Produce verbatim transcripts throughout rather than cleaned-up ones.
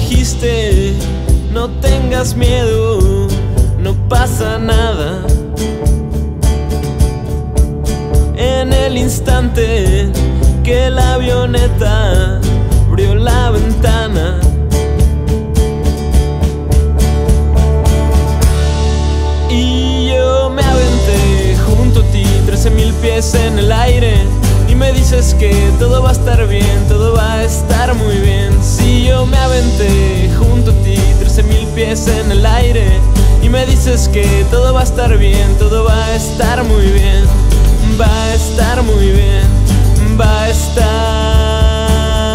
dijiste, no tengas miedo, no pasa nada. En el instante que la avioneta abrió la ventana, y yo me aventé junto a ti, trece mil pies en el aire, y me dices que todo va a estar bien, todo va a estar muy bien. Si yo me aventé junto a ti, trece mil pies en el aire, y me dices que todo va a estar bien, todo va a estar muy bien, va a estar muy bien, va a estar.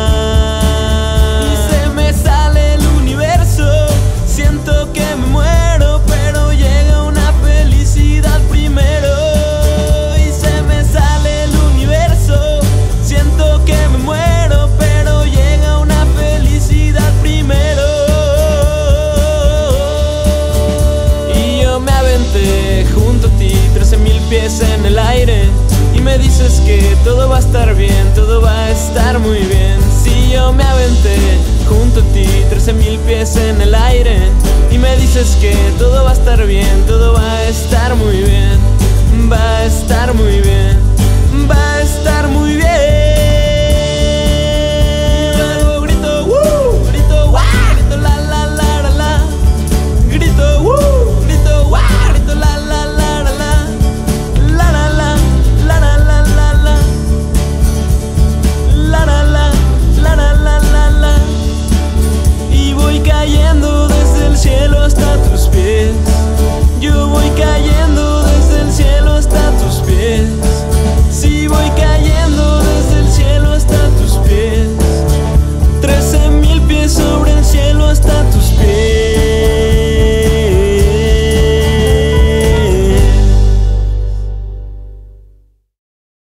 Y se me sale el universo, siento que me muero, pero llega una felicidad primero. Y se me sale el universo, siento que me muero, pero llega una felicidad primero. Y yo me aventé junto a ti, trece mil pies en el aire, y me dices que todo va a estar bien, todo va a estar muy bien. Si yo me aventé junto a ti, trece mil pies en el aire, y me dices que todo va a estar bien, todo va a estar muy bien, va a estar muy bien, va a estar muy bien.